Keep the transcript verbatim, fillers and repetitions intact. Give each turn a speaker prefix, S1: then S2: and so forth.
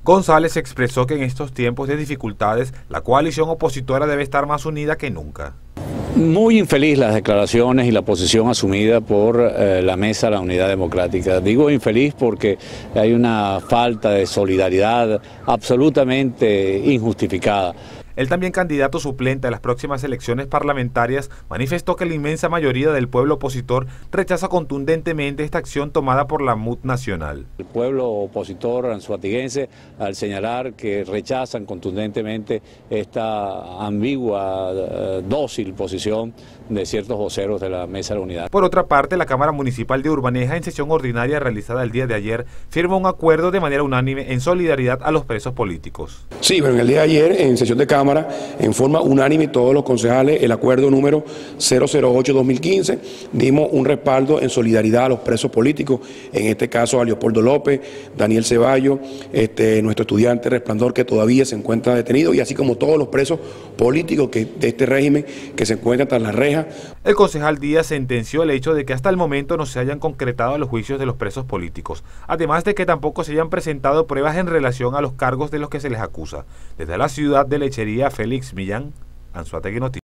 S1: González expresó que en estos tiempos de dificultades, la coalición opositora debe estar más unida que nunca.
S2: Muy infeliz las declaraciones y la posición asumida por eh, la Mesa de la Unidad Democrática. Digo infeliz porque hay una falta de solidaridad absolutamente injustificada.
S1: El también candidato suplente a las próximas elecciones parlamentarias manifestó que la inmensa mayoría del pueblo opositor rechaza contundentemente esta acción tomada por la M U D Nacional.
S2: El pueblo opositor anzoatiguense, al señalar que rechazan contundentemente esta ambigua, eh, dócil posición de ciertos voceros de la Mesa de la Unidad.
S1: Por otra parte, la Cámara Municipal de Urbaneja, en sesión ordinaria realizada el día de ayer, firmó un acuerdo de manera unánime en solidaridad a los presos políticos.
S3: Sí, bueno, en el día de ayer, en sesión de Cámara, en forma unánime, todos los concejales, el acuerdo número cero cero ocho guión dos mil quince, dimos un respaldo en solidaridad a los presos políticos, en este caso a Leopoldo López, Daniel Ceballos, este, nuestro estudiante Resplandor, que todavía se encuentra detenido, y así como todos los presos políticos que, de este régimen que se encuentran tras las rejas.
S1: El concejal Díaz sentenció el hecho de que hasta el momento no se hayan concretado los juicios de los presos políticos, además de que tampoco se hayan presentado pruebas en relación a los cargos de los que se les acusa. Desde la ciudad de Lechería, Félix Millán, Anzoátegui Noticias.